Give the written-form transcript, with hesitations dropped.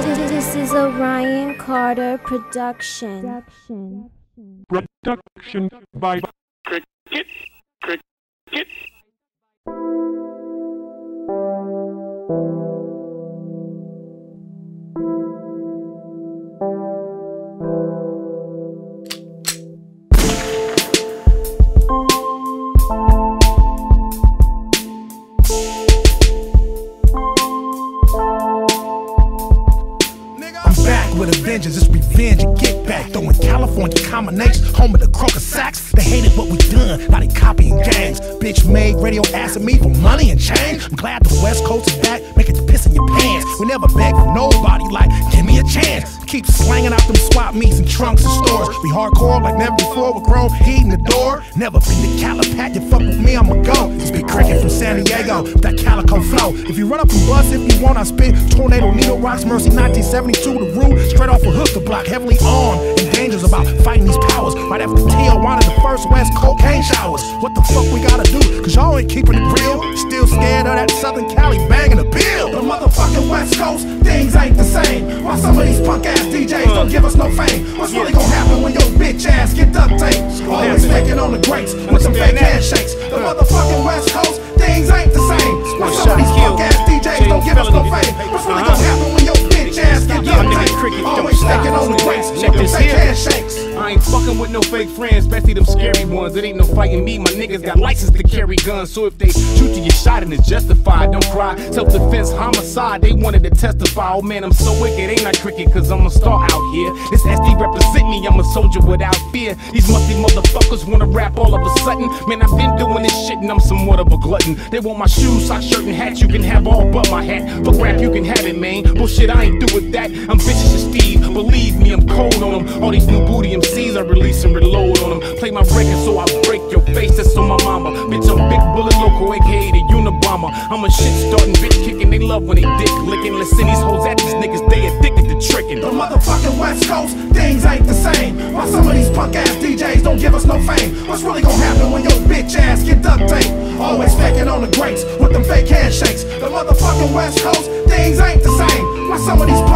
This is a Ryan Carter production. Production by Cricet. With a vengeance, it's revenge and get back. Throwing California combination, home of the Crocker Sacks. They hated what we done, now they copying gangs. Bitch made radio asking me for money and change. I'm glad the West Coast is back, make it piss in your pants. We never beg for nobody, like, give me a chance. Keep slanging out them swap meets and trunks and stores. We hardcore like never before, we're grown, heating the door. Never been to Calipat, you fuck with me, I'ma go. It's Big Cricket from San Diego, that calico flow. If you run up and bust, if you want, I spit Tornado, Needle Rocks, Mercy 1972, the root. Straight off a hooker block, heavily armed, and dangerous about fighting these powers. Right after Tijuana, the first West cocaine showers. What the fuck we gotta do? Cause y'all ain't keeping it real. Still scared of that Southern Cali banging the bill. The motherfucking West Coast, things ain't the same. Why some of these punk ass DJs don't give us no fame? What's really gonna happen when your bitch ass get duct taped? Always faking on the greats with some fake handshakes. The motherfucking West Coast, things ain't the same. Why some of these punk ass DJs don't give us no fame? What's really gonna happen when your bitch ass get duct taped? Always faking on the greats with them fake handshakes. I ain't fucking with no fake friends, especially them scary ones. It ain't no fighting me, my niggas got license to carry guns. So if they shoot you, get shot and it's justified. Don't cry, self-defense, homicide, they wanted to testify. Oh man, I'm so wicked, ain't I Cricket, cause I'm a star out here. This SD represent me, I'm a soldier without fear. These musty motherfuckers wanna rap all of a sudden. Man, I've been doing this shit and I'm somewhat of a glutton. They want my shoes, socks, shirt, and hat, you can have all but my hat. Fuck rap, you can have it, man. Bullshit, I ain't do with that. I'm vicious as Steve, believe me, I'm cold on them. All these new booty MCs I release and reload on them. Play my record so I break your face, that's on my mama. Bitch, I'm Big Bullet Loco, aka the Unabomber. I'm a shit starting, bitch kicking, they love when they dick licking. Let's send these hoes at these niggas, they addicted to tricking. The motherfucking West Coast, things ain't the same. Why some of these punk ass DJs don't give us no fame? What's really gonna happen when your bitch ass get duct taped? Always faking on the greats with them fake handshakes. The motherfucking West Coast, things ain't the same. Why some of these